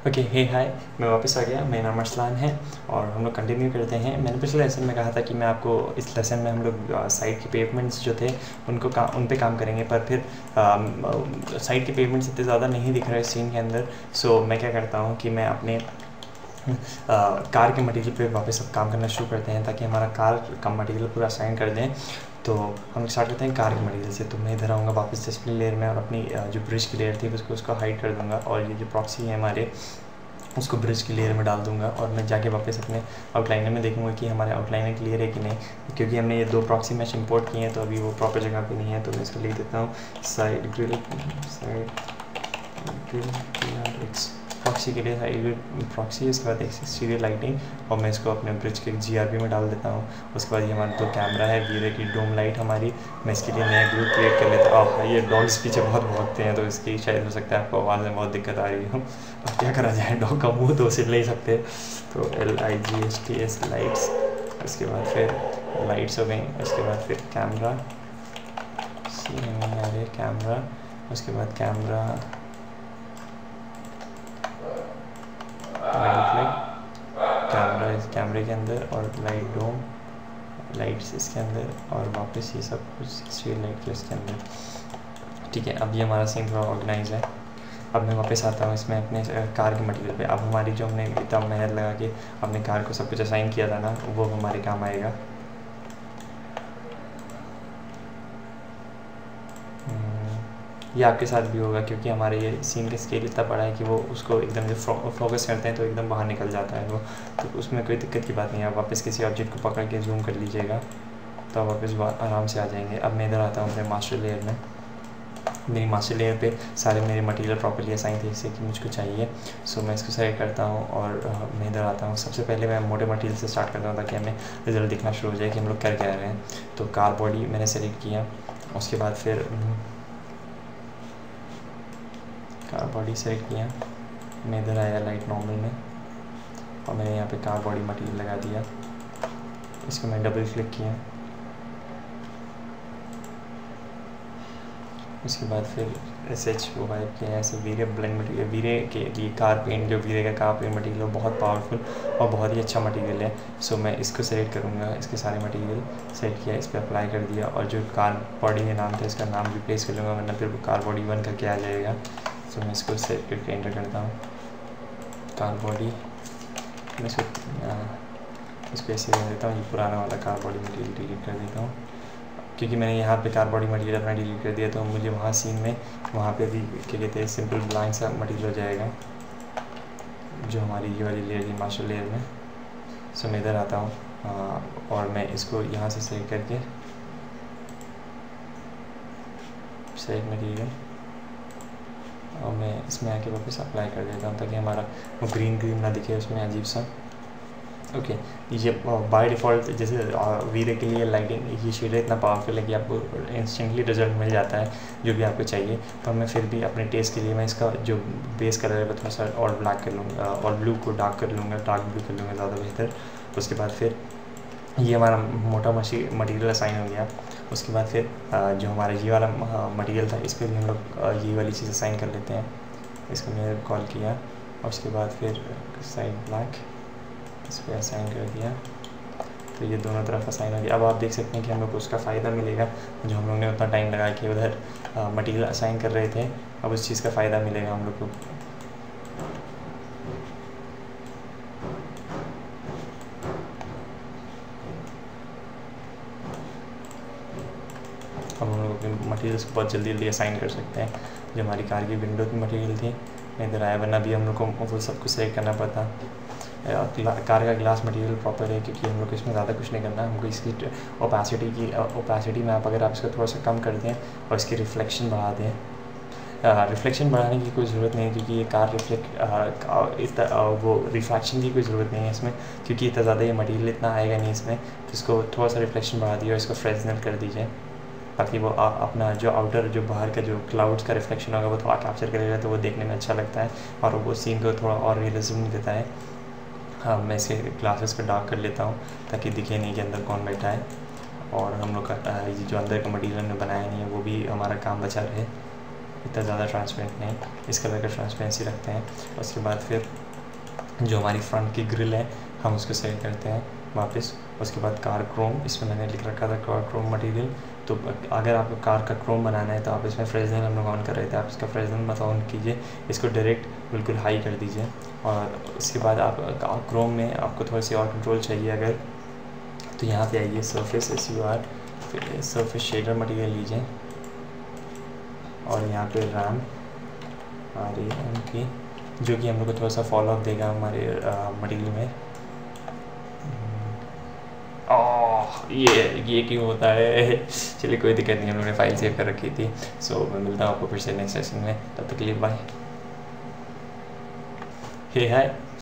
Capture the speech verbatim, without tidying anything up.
Okay, हे हाय, मैं वापस आ गया। मेरा नाम अरसलान है और हम लोग कंटिन्यू करते हैं। मैंने पिछले लेसन में कहा था कि मैं आपको इस लेसन में हम लोग साइड के पेवमेंट्स जो थे उनको का उन पे काम करेंगे, पर फिर साइड के पेवमेंट्स इतने ज़्यादा नहीं दिख रहे सीन के अंदर। सो मैं क्या करता हूँ कि मैं अपने आ, कार के मटेरियल पे वापस अब काम करना शुरू करते हैं ताकि हमारा कार का मटेरियल पूरा साइन कर दें। तो हम लोग स्टार्ट करते हैं कार के मटेरियल से। तो मैं इधर आऊँगा वापस डिस्प्ले लेयर में और अपनी जो ब्रिज की लेयर थी उसको उसको हाइड कर दूँगा और ये जो प्रॉक्सी है हमारे उसको ब्रिज की लेयर में डाल दूंगा। और मैं जाके वापस अपने आउटलाइनर में देखूंगा कि हमारे आउटलाइनर क्लियर है कि नहीं, क्योंकि हमने ये दो प्रॉक्सी मैश इंपोर्ट किए हैं तो अभी वो प्रॉपर जगह पे नहीं है। तो मैं इसको लिख देता हूँ side grill side grill proxy के लिए साइड प्रॉक्सी, उसके बाद एक्सटीरियर लाइटिंग, और मैं इसको अपने ब्रिज के जीआरबी में डाल देता हूँ। उसके बाद ये हमारा दो कैमरा है, वीरे की डोम लाइट हमारी, मैं इसके लिए नया ग्रुप क्रिएट कर लेता हूँ। और ये डॉग्स पीछे बहुत भौंकते हैं तो इसकी शायद हो सकता है आपको आवाज़ में बहुत दिक्कत आ रही हो। अब क्या करा जाए, डॉग का मुँह तो सिल नहीं सकते। तो L I G S T S lights, उसके बाद फिर लाइट्स हो गई, उसके बाद फिर कैमरा सी अरे कैमरा, उसके बाद कैमरा लाइट लाइट कैमरा इस कैमरे के अंदर और लाइट डोम लाइट्स इसके अंदर और वापस ये सब कुछ स्ट्रीट लाइट इसके अंदर। ठीक है, अब ये हमारा सीन थोड़ा ऑर्गेनाइज है। अब मैं वापस आता हूँ इसमें अपने कार के मटेरियल पे। अब हमारी जो हमने इतना मेहनत लगा के अपने कार को सब कुछ असाइन किया था ना, वो हमारे काम आएगा। ये आपके साथ भी होगा क्योंकि हमारे ये सीन का स्केल इतना बड़ा है कि वो उसको एकदम जब फोकस करते हैं तो एकदम बाहर निकल जाता है वो, तो उसमें कोई दिक्कत की बात नहीं है। आप वापस किसी ऑब्जेक्ट को पकड़ के जूम कर लीजिएगा तो आप वापस आराम से आ जाएंगे। अब मैं इधर आता हूँ अपने मास्टर लेयर में। मेरी मास्टर लेयर पे सारे मेरे मटेरियल प्रॉपर्ली असाइन थे जैसे कि मुझको चाहिए। सो मैं इसको सेलेक्ट करता हूँ और मैं इधर आता हूँ। सबसे पहले मैं मोटे मटेरियल से स्टार्ट करता हूँ ताकि हमें रिजल्ट दिखना शुरू हो जाए कि हम लोग कर क्या रहे हैं। तो कार बॉडी मैंने सेलेक्ट किया, उसके बाद फिर कार बॉडी सेलेक्ट किया, मैं इधर आया लाइट नॉर्मल में और मैंने यहाँ पे कार बॉडी मटेरियल लगा दिया। इसको मैं डबल क्लिक किया, उसके बाद फिर एस एच वो वाइप किया ऐसे वीरे ब्लेंड मटेरियल। वीरे के लिए कार पेंट, जो वीरे का कार पेंट मटेरियल है बहुत पावरफुल और बहुत ही अच्छा मटेरियल है। सो मैं इसको सेलेक्ट करूँगा, इसके सारे मटेरियल सेलेक्ट किया, इस पर अप्लाई कर दिया और जो कार बॉडी का नाम था इसका नाम रिप्लेस कर लूँगा वरना फिर वो कार बॉडी वन करके आ जाएगा। तो मैं इसको सेलेक्ट करके एंटर करता हूँ कार बॉडी। मैं इसको इसको ऐसे रख देता हूँ, ये पुराना वाला कार बॉडी मटेरियल डिलीट कर देता हूँ क्योंकि मैंने यहाँ पे कार बॉडी मटेरियल अपना डिलीट कर दिया। तो मुझे वहाँ सीन में वहाँ पे भी क्या कहते हैं सिंपल ब्लैंक सा मटेरियल हो जाएगा जो हमारी ये वाली लेयर थी मास्टर लेयर में। सो मैं इधर आता हूँ और मैं इसको यहाँ से सेलेक्ट करके सेलेक्ट मटेरियल और मैं इसमें आके वापस अप्लाई कर देता हूँ ताकि हमारा वो ग्रीन ग्रीन ना दिखे उसमें अजीब सा। ओके okay, ये बाय डिफ़ॉल्ट जैसे वीरे के लिए लाइटिंग ये शेडर इतना पावरफुल है कि आपको इंस्टेंटली रिजल्ट मिल जाता है जो भी आपको चाहिए। पर मैं फिर भी अपने टेस्ट के लिए मैं इसका जो बेस कलर है वो थोड़ा सा और ब्लैक कर लूँगा और ब्लू को डार्क कर लूँगा, डार्क ब्लू कर लूँगा ज़्यादा बेहतर। उसके बाद फिर ये हमारा मोटा मशी मटेरियल असाइन हो गया। उसके बाद फिर जो हमारा ये वाला मटेरियल था इस पर भी हम लोग ये वाली चीज़ असाइन कर लेते हैं। इसको मैंने कॉल किया और उसके बाद फिर साइड ब्लैक इस पर असाइन कर दिया तो ये दोनों तरफ असाइन हो गया। अब आप देख सकते हैं कि हम लोग को उसका फ़ायदा मिलेगा जो हम लोग ने उतना टाइम लगा के उधर मटेरियल असाइन कर रहे थे, अब उस चीज़ का फ़ायदा मिलेगा हम लोग को। हम लोग अपने मटेरियल्स को बहुत जल्दी जल्दी असाइन कर सकते हैं। जो हमारी कार की विंडो की मटेरियल थी मैं इधर आया, वरना भी हम लोग को वो सब कुछ सेलेक्ट करना पड़ता। कार का ग्लास मटेरियल प्रॉपर है क्योंकि हम लोग को इसमें ज़्यादा कुछ नहीं करना, हमको इसकी ओपेसिटी की ओपेसिटी में आप अगर आप इसको थोड़ा सा कम कर दें और इसकी रिफ्लेक्शन बढ़ा दें। रिफ्लेक्शन बढ़ाने की कोई ज़रूरत नहीं है क्योंकि ये कार रिफ्लेक्ट इस वो रिफ्लेक्शन की कोई ज़रूरत नहीं है इसमें क्योंकि इतना ज़्यादा ये मटेरियल इतना आएगा नहीं इसमें। तो इसको थोड़ा सा रिफ्लेक्शन बढ़ा दिए और इसको फ्रेशनल कर दीजिए ताकि वो आ, अपना जो आउटर जो बाहर का जो क्लाउड्स का रिफ्लेक्शन होगा वो थोड़ा कैप्चर करेगा तो वो देखने में अच्छा लगता है और वो सीन को थोड़ा और रियलिज्म देता है। हाँ, मैं इसके ग्लासेस को डार्क कर लेता हूँ ताकि दिखे नहीं कि अंदर कौन बैठा है और हम लोग का जो अंदर का मटेरियल हमने बनाया नहीं है वो भी हमारा काम बचा रहे। इतना ज़्यादा ट्रांसपेरेंट नहीं, इस कलर का ट्रांसपेरेंसी रखते हैं। उसके बाद फिर जो हमारी फ्रंट की ग्रिल है हम उसको सेलेक्ट करते हैं वापस। उसके बाद कार क्रोम, इसमें मैंने लिख रखा था कार क्रोम मटेरियल। तो अगर आपको कार का क्रोम बनाना है तो आप इसमें फ्रेजनल हम लोग ऑन कर रहे थे, आप इसका फ्रेजनल मत ऑन कीजिए, इसको डायरेक्ट बिल्कुल हाई कर दीजिए। और उसके बाद आप क्रोम में आपको थोड़ी सी और कंट्रोल चाहिए अगर, तो यहाँ पे आइए सरफेस एस यू आर, फिर सरफेस शेडर मटेरियल लीजिए और यहाँ पे रैम आर ए एम की, जो कि हम लोग को थोड़ा सा फॉलो अप देगा हमारे मटेरियल में। ओह ये ये क्यों होता है, चलिए कोई दिक्कत नहीं, हम लोगों ने फाइल सेव कर रखी थी। सो so, मैं मिलता हूँ आपको फिर से नेक्स्ट सेशन में, तब तक के लिए बाय। हे हाय।